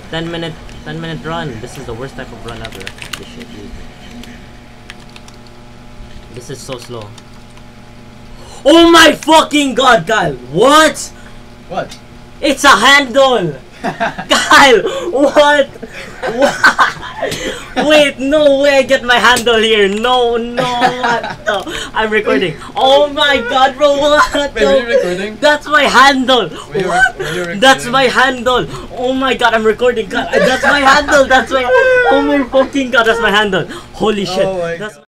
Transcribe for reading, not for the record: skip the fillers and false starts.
10-minute run. This is the worst type of run ever. This shit, dude. This is so slow. Oh my fucking god, Kyle! What? What? It's a handle! Kyle! What? What? Wait, no way I get my handle here. No, what? No. I'm recording. Oh my god, bro, what? Wait, were you recording? That's my handle! Were you recording? That's my handle! Oh my god, I'm recording. God, that's my handle! That's my... Oh my fucking god, that's my handle! Holy shit. Oh my That's god.